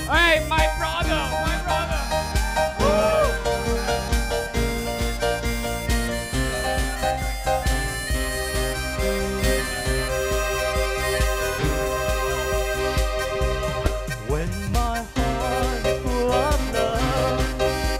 Hey, my brother, my brother. When my heart is full of love,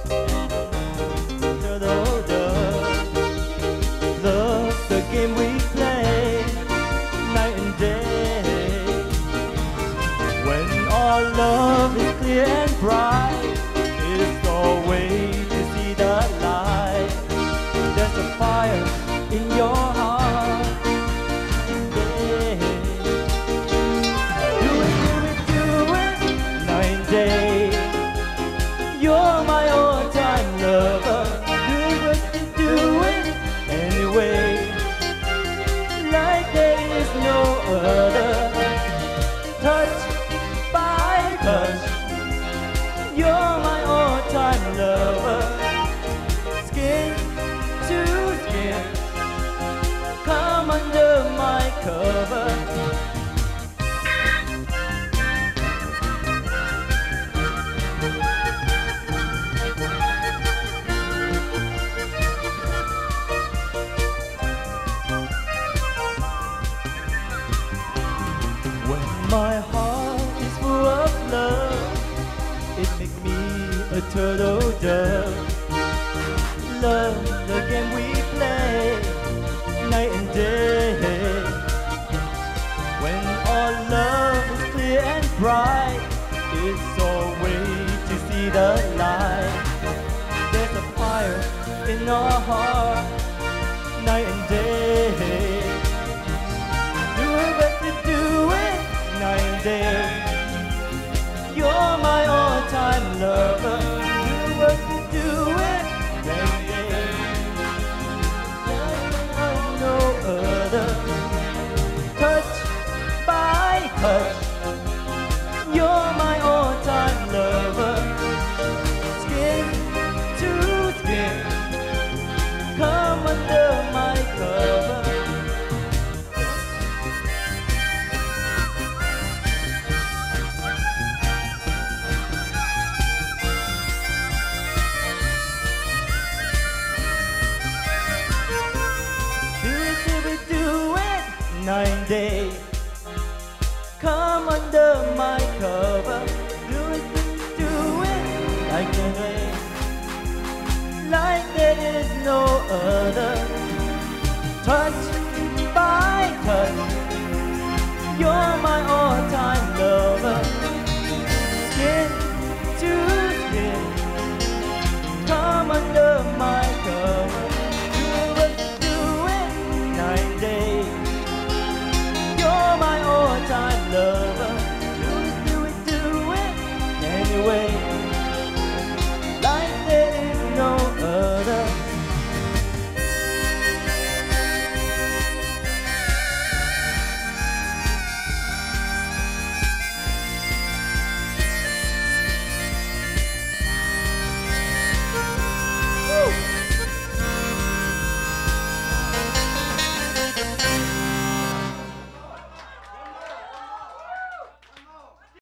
love's the game we play night and day. When our love is clear and bright, it's the way to see the light. There's a fire in your heart. Yeah. Do it, night and day. You're my all-time lover. Do it anyway. Like there is no other. Touch by touch, you're my all-time lover. Skin to skin, come under my cover. When my heart is full of love, it makes me a turtle dove. Love the game we play night and day. When our love is clear and bright, it's a way to see the light. There's a fire in our heart night and day. Do it night and day. You're my all-time lover. Do it night and day. Like no other. Touch by touch, you're my all-time lover. Skin to skin, come under my cover. Night and day, come under my cover. Do it like the way, like there is no other.